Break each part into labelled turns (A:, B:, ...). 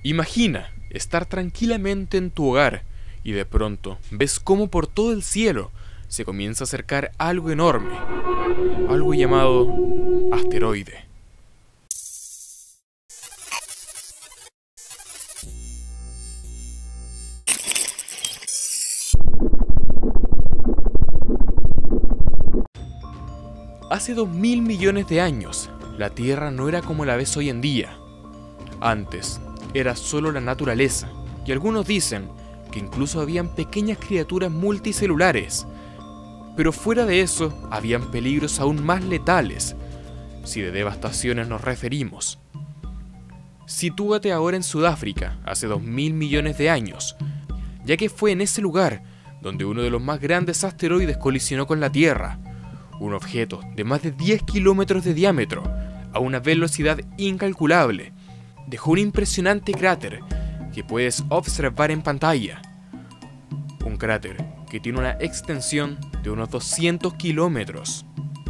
A: Imagina estar tranquilamente en tu hogar y de pronto ves cómo por todo el cielo se comienza a acercar algo enorme, algo llamado asteroide. Hace 2000 millones de años, la Tierra no era como la ves hoy en día. Antes, era solo la naturaleza, y algunos dicen que incluso habían pequeñas criaturas multicelulares. Pero fuera de eso, habían peligros aún más letales, si de devastaciones nos referimos. Sitúate ahora en Sudáfrica, hace 2000 millones de años, ya que fue en ese lugar donde uno de los más grandes asteroides colisionó con la Tierra, un objeto de más de 10 kilómetros de diámetro, a una velocidad incalculable. Dejó un impresionante cráter que puedes observar en pantalla. Un cráter que tiene una extensión de unos 200 kilómetros.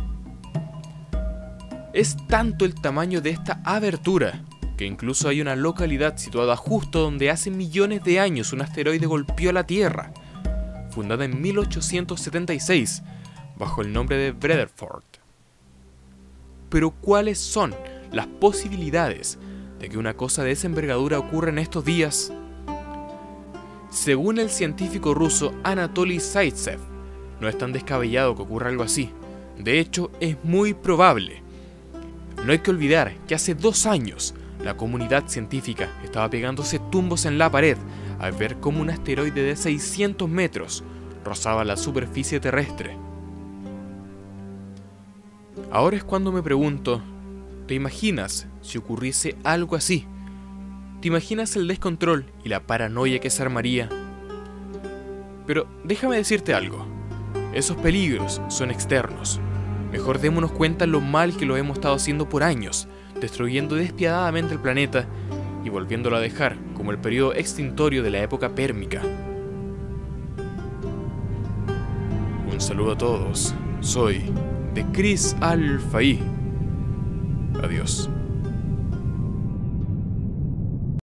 A: Es tanto el tamaño de esta abertura que incluso hay una localidad situada justo donde hace millones de años un asteroide golpeó la Tierra, fundada en 1876 bajo el nombre de Bredeford. Pero ¿cuáles son las posibilidades de que una cosa de esa envergadura ocurra en estos días? Según el científico ruso Anatoly Zaitsev, no es tan descabellado que ocurra algo así. De hecho, es muy probable. No hay que olvidar que hace 2 años la comunidad científica estaba pegándose tumbos en la pared al ver cómo un asteroide de 600 metros rozaba la superficie terrestre. Ahora es cuando me pregunto, ¿te imaginas si ocurriese algo así? ¿Te imaginas el descontrol y la paranoia que se armaría? Pero déjame decirte algo, esos peligros son externos. Mejor démonos cuenta lo mal que lo hemos estado haciendo por años, destruyendo despiadadamente el planeta y volviéndolo a dejar como el periodo extintorio de la época pérmica. Un saludo a todos, soy de Chris Alfaí. Adiós.